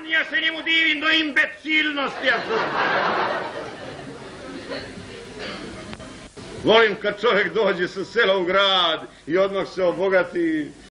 ja se njemu divim do imbecilnosti. Volim kad čovjek dođe sa sela u grad i odmah se obogati.